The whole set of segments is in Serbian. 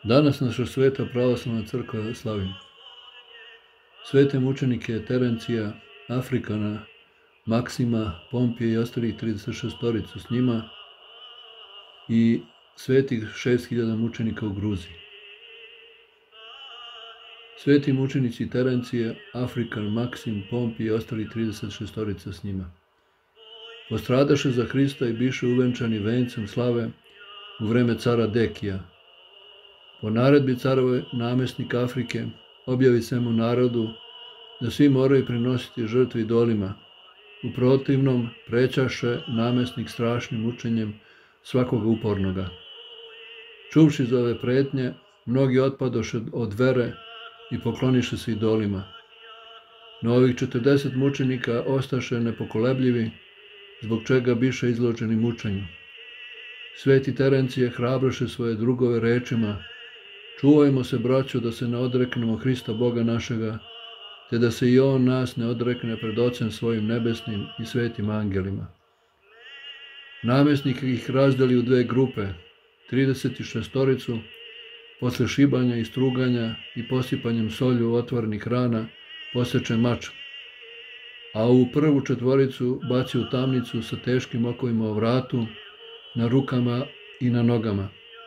Danas naša sveta pravoslavna crkva slavi svete mučenike Terencija, Afrikana, Maksima, Pompije i ostalih 36 s njima i svetih 6000 mučenika u Gruziji. Sveti mučenici Terencije, Afrikan, Maksim, Pompije i ostali 36 s njima postradaše za Hrista i biše uvenčani vencem slave u vreme cara Dekija. Po naredbi carove namestnik Afrike objavi svemu narodu da svi moraju prinositi žrtve idolima. U protivnom prećaše namestnik strašnim mučenjem svakoga upornoga. Čuvši za ove pretnje, mnogi otpadoše od vere i pokloniše se idolima. No ovih 40 mučenika ostaše nepokolebljivi, zbog čega biše izloženi mučenju. Sveti Terencije hrabroše svoje drugove rečima: čuvajmo se, braćo, da se ne odreknemo Hrista Boga našega, te da se i On nas ne odrekne pred Ocem svojim nebesnim i svetim angelima. Namestnik ih razdeli u dve grupe, 36 posle šibanja i struganja i posipanjem solju otvorenih rana poseče mačem, a u prvu četvoricu baci u tamnicu sa teškim okovima o vratu, na rukama i na nogama.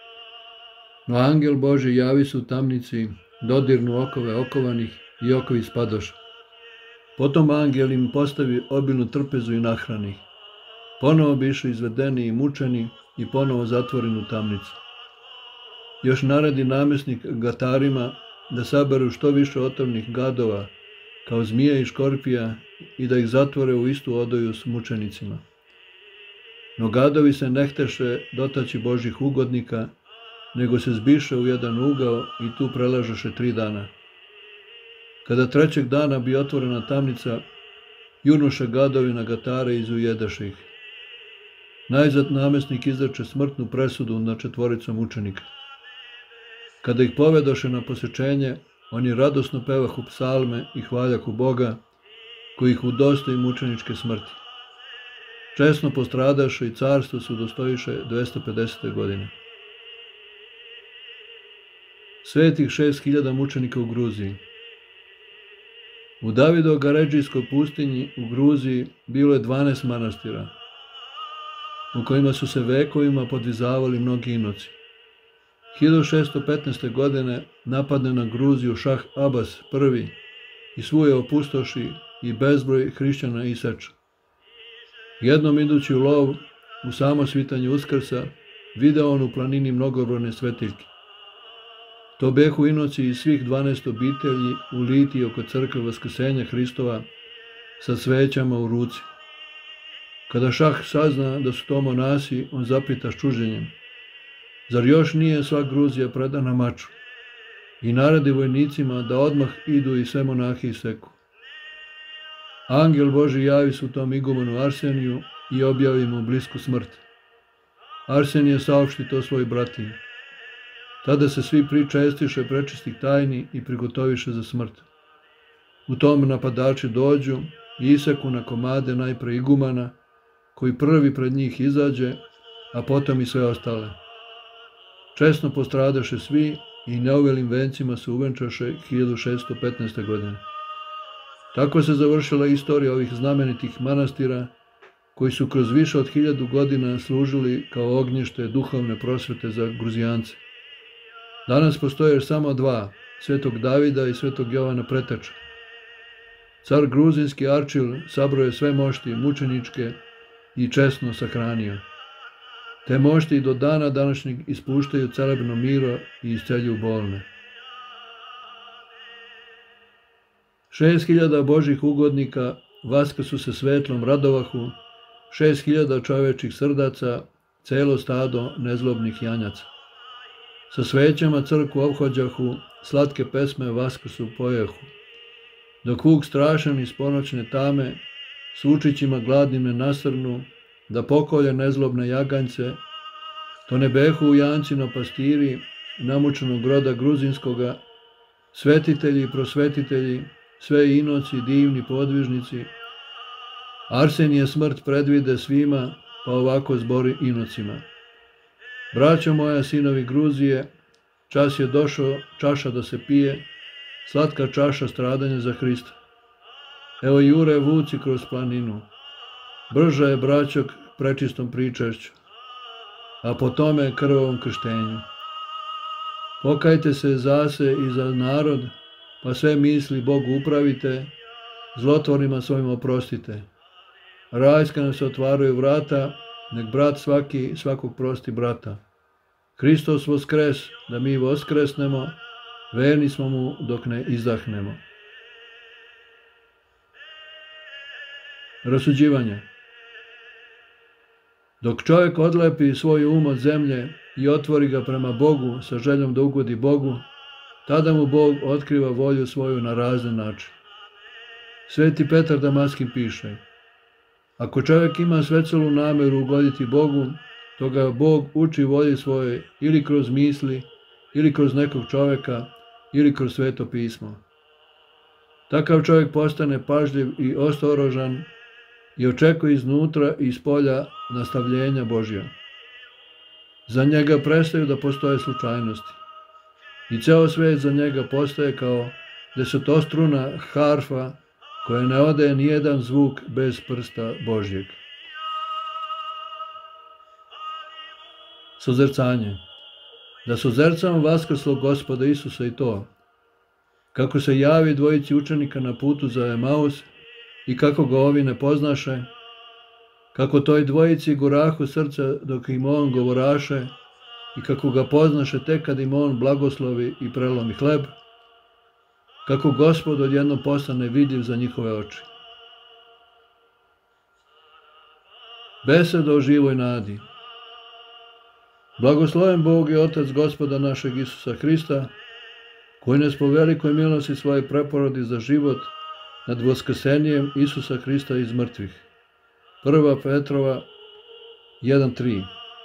No angel Božji javi se u tamnici, dodirnu okove okovanih i okovi spadoše. Potom angel im postavi obilnu trpezu i nahrani ih. Ponovo biše izvedeni i mučeni i ponovo zatvoreni u tamnicu. Još naredi namestnik gatarima da saberu što više otrovnih gadova, kao zmija i škorpija, i da ih zatvore u istu odoju s mučenicima. No gadovi se ne htaše dotaći Božjih ugodnika, nego se zbiše u jedan ugao i tu preležeše 3 dana. Kada 3. dana bi otvorena tamnica, junoše gadovi na gatare izujedaše ih. Najzad namestnik izreče smrtnu presudu na 4 mučenika. Kada ih povedoše na posečenje, oni radosno pevahu psalme i hvaljahu Boga, koji ih udostoji mučeničke smrti. Česno postradaše i carstvo se udostojiše 250. godine. Svetih 6000 mučenika u Gruziji. U Davido-garedžijskoj pustinji u Gruziji bilo je 12 manastira, u kojima su se vekovima podvizavali mnogi inoci. 1615. godine napadne na Gruziju šah Abbas I i svu je opustoši i bezbroj hrišćana iseče. Jednom idući u lov, u samo svitanje Uskrsa, video on u planini mnogobrojne svetiljke. To behu inoci iz svih 12 obitelji u liti oko crkve Vaskrsenja Hristova sa svećama u ruci. Kada šah sazna da su to monasi, on zapita s čuđenjem: zar još nije sva Gruzija predana maču? I naredi vojnicima da odmah idu i sve monahi iseku. Angel Božji javi se u tom igumenu Arseniju i objavi mu blisku smrt. Arsenije saopšti to svoj bratiji. Tada se svi pričestiše prečistih tajni i prigotoviše za smrt. U tom napadači dođu i iseku na komade najpre igumana, koji prvi pred njih izađe, a potom i sve ostale. Česno postradaše svi i neuvelim vencima se uvenčaše 1615. godine. Tako se završila istorija ovih znamenitih manastira, koji su kroz više od 1000 godina služili kao ognjište duhovne prosvete za Gruzijance. Danas postoje samo 2, svetog Davida i svetog Jovana Preteča. Car gruzijski Arčil sabroje sve mošti mučeničke i česno sahranio. Te mošti i do dana današnjeg ispuštaju celebno miro i isceljuju bolne. 6000 Božih ugodnika vaskrsu se svetlom radovahu, 6000 čovečih srdaca, celo stado nezlobnih janjaca. Sa svećama crkvu ophođahu, slatke pesme vaskrsu pojehu. Dok vuk strašan iz ponoćne tame, s učićima gladnim ne nasrnu, da pokolje nezlobne jaganjce, to ne behu u Jancino pastiri, namučenog roda gruzinskoga, svetitelji i prosvetitelji, sve inoci, divni podvižnici. Arsenije smrt predvide svima, pa ovako zbori inocima: braćo moja, sinovi Gruzije, čas je došao čaša da se pije, slatka čaša stradanja za Hrista. Evo jure vuci kroz planinu, brža je braćo prečistom pričašću, a po tome krvavom krštenju. Pokajte se za se i za narod, pa sve misli Bogu upravite, zlotvorima svojim oprostite. Rajska nam se otvaraju vrata, nek brat svakog prosti brata. Hristos voskres, da mi voskresnemo, verni smo mu dok ne izdahnemo. Rasuđivanje. Dok čovjek odlepi svoj um od zemlje i otvori ga prema Bogu sa željom da ugodi Bogu, tada mu Bog otkriva volju svoju na razne načine. Sveti Petar Damaskin piše: ako čovjek ima svecelu nameru ugoditi Bogu, to ga Bog uči volji svoje ili kroz misli, ili kroz nekog čovjeka, ili kroz Sveto pismo. Takav čovjek postane pažljiv i ostorožan i očekuje iznutra i ispolja nastavljenja Božja. Za njega prestaju da postoje slučajnosti i ceo svet za njega postaje kao desetostruna harfa koja ne odaje nijedan zvuk bez prsta Božjeg. Sozercanje. Da sozercamo vaskrslog Gospoda Isusa i to, kako se javi dvojici učenika na putu za Emaus i kako ga ovi ne poznaše, kako toj dvojici gorahu srca dok im on govoraše i kako ga poznaše tek kad im on blagoslovi i prelomi hleb, kako Gospod odjednom postane vidljiv za njihove oči. Beseda o živoj nadi. Blagosloven Bog i Otac Gospoda našeg Isusa Hrista, koji nas po velikoj milosti svoje preporodi za život nad vaskrsenjem Isusa Hrista iz mrtvih. 1. Petrova 1.3.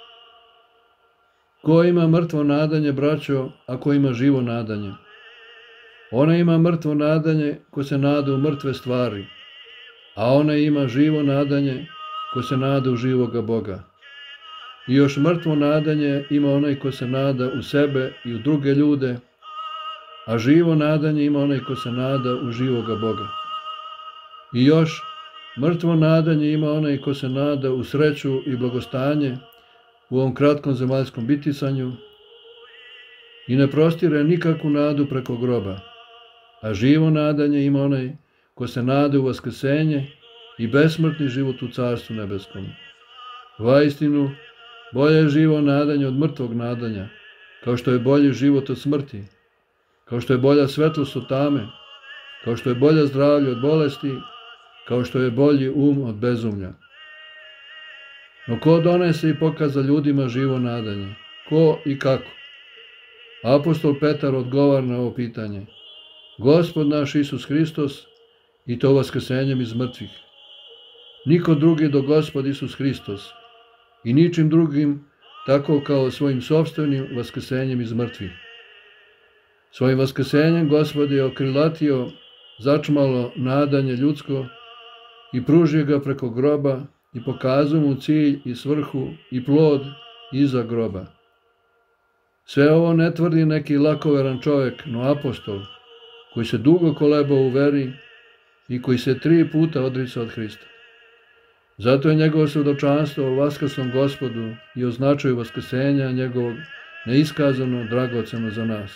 Ko ima mrtvo nadanje, braćo, a ko ima živo nadanje? Ona ima mrtvo nadanje ko se nada u mrtve stvari, a ona ima živo nadanje ko se nada u živoga Boga. I još mrtvo nadanje ima onaj ko se nada u sebe i u druge ljude, a živo nadanje ima onaj ko se nada u živoga Boga. I još mrtvo nadanje ima onaj ko se nada u sreću i blagostanje u ovom kratkom zemaljskom bitisanju i ne prostire nikakvu nadu preko groba, a živo nadanje ima onaj ko se nada u vaskrsenje i besmrtni život u Carstvu nebeskom. Vaistinu, bolje je živo nadanje od mrtvog nadanja, kao što je bolji život od smrti, kao što je bolja svetlost od tame, kao što je bolja zdravlje od bolesti, kao što je bolji um od bezumlja. No ko donese i pokaza ljudima živo nadanje? Ko i kako? Apostol Petar odgovara na ovo pitanje: Gospod naš Isus Hristos, i to vaskrsenjem iz mrtvih. Niko drugi do Gospod Isus Hristos i ničim drugim tako kao svojim sopstvenim vaskrsenjem iz mrtvih. Svojim vaskrsenjem Gospod je okrilatio začmalo nadanje ljudsko i pružio ga preko groba i pokazao mu cilj i svrhu i plod iza groba. Sve ovo ne tvrdi neki lakoveran čovjek, no apostol, koji se dugo kolebao u veri i koji se 3 puta odricao od Hrista. Zato je njegovo svedočanstvo o vaskrslom Gospodu i o značaju vaskrsenja njegovog neiskazano dragoceno za nas.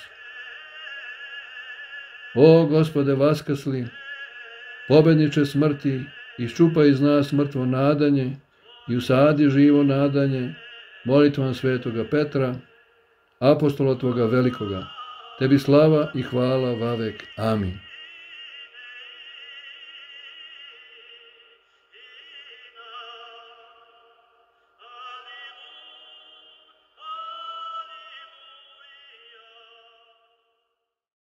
O Gospode vaskrsli, pobedniče smrti, iščupaj iz nas mrtvo nadanje i usadi živo nadanje molitvom svetoga Petra, apostola tvoga velikoga. Tebi slava i hvala vavek. Amin.